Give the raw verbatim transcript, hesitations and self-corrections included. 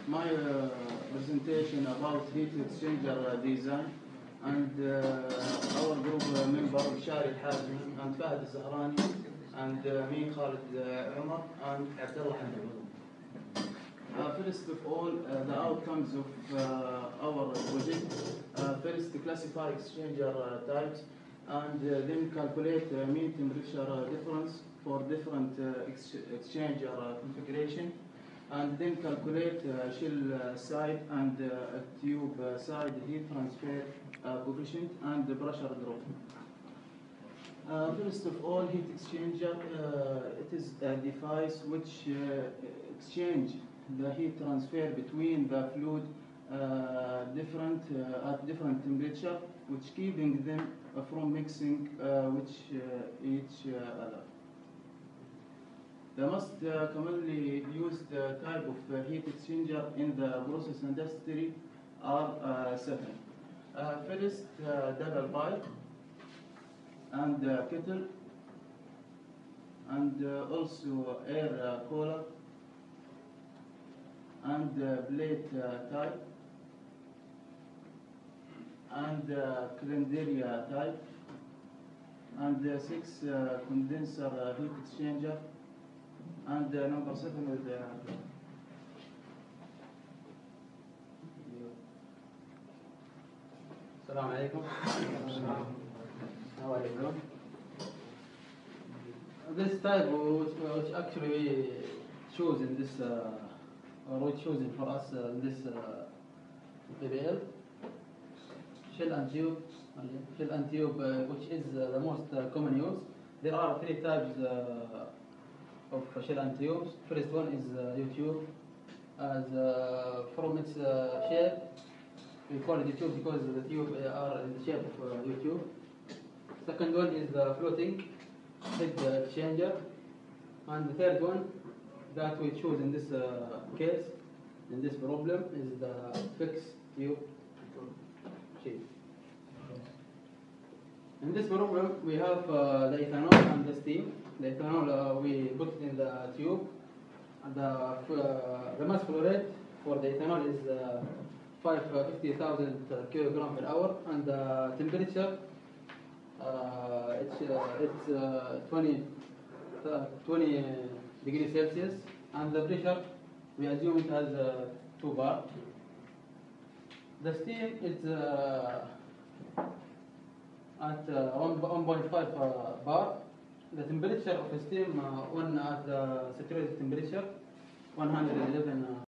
my uh, presentation about heat exchanger uh, design, and uh, our group uh, member Shari Al-Hazmi and Fahd Al-Zahrani and uh, me Khalid uh, Umar and Abdullah Hamdi. Uh, first of all, uh, the outcomes of uh, our project. Uh, first, classify exchanger uh, types, and uh, then calculate uh, mean temperature uh, difference for different uh, ex exchanger uh, configuration, and then calculate uh, shell uh, side and uh, tube uh, side heat transfer uh, coefficient and the pressure drop. Uh, first of all, heat exchanger, uh, it is a device which uh, exchange the heat transfer between the fluid uh, different uh, at different temperature, which keeping them uh, from mixing uh, which uh, each uh, other. The most uh, commonly used uh, type of uh, heat exchanger in the process industry are uh, seven. Uh, first, uh, double pipe and uh, kettle, and uh, also air uh, cooler, and uh, plate uh, type, and uh, calendaria type, and uh, six uh, condenser uh, heat exchanger, and uh, number seven with the Assalamu alaikum. How are you doing? This type was, was actually chosen this uh, or was chosen for us uh, in this uh, B B L, shell and tube, shell and tube, uh, which is uh, the most uh, common use. There are three types uh, of shell and tubes. First one is uh, U-tube. As uh, from its uh, shape, we call it U-tube because the tube are in the shape of uh, U-tube. Second one is the floating heat exchanger, and the third one that we choose in this uh, case, in this problem, is the fixed tube shape. In this problem, we have uh, the ethanol and the steam. The ethanol uh, we put it in the tube. And the uh, the mass flow rate for the ethanol is uh, five hundred fifty thousand kilogram per hour, and the temperature uh, it's uh, it's uh, twenty, uh, twenty degrees Celsius, and the pressure we assume it has uh, two bar. The steam is uh, at uh, one point five uh, bar. The temperature of the steam uh, one at the saturated temperature one hundred eleven. Uh,